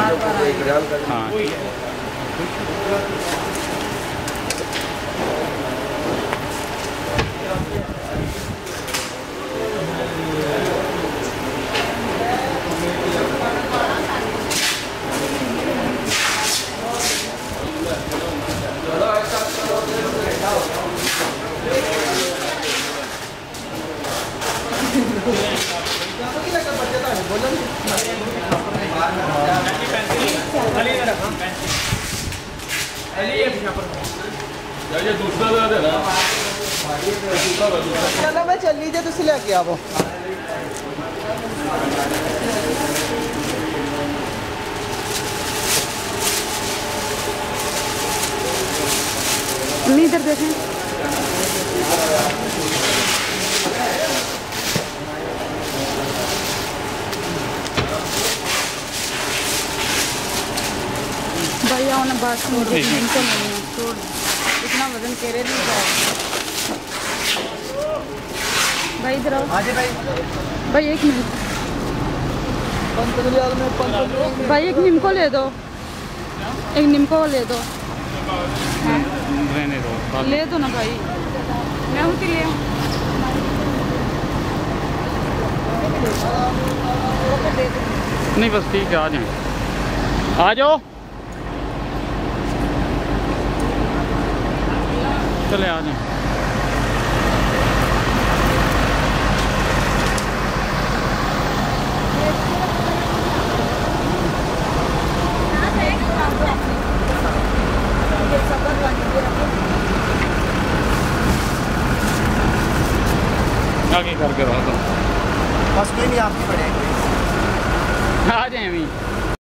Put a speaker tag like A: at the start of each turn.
A: हाँ
B: चलो मैं चल लीजिए तुम लेके आवो।
C: इधर देखें। भैया उन्हें बात सुन रही है, इनको नहीं है, छोड़ इतना वजन केरे नहीं जाए। भाई इधर आओ। भाई एक मिनट भाई, एक निम्को ले दो, एक निम्को ले दो।
A: रहने दो,
C: ले दो ना भाई, मैं हूँ कि ले
A: नहीं बस ठीक है, आ जाए, आ जाओ, चले आ जाए। आगे करके रहा था
B: बस कोई नहीं आपकी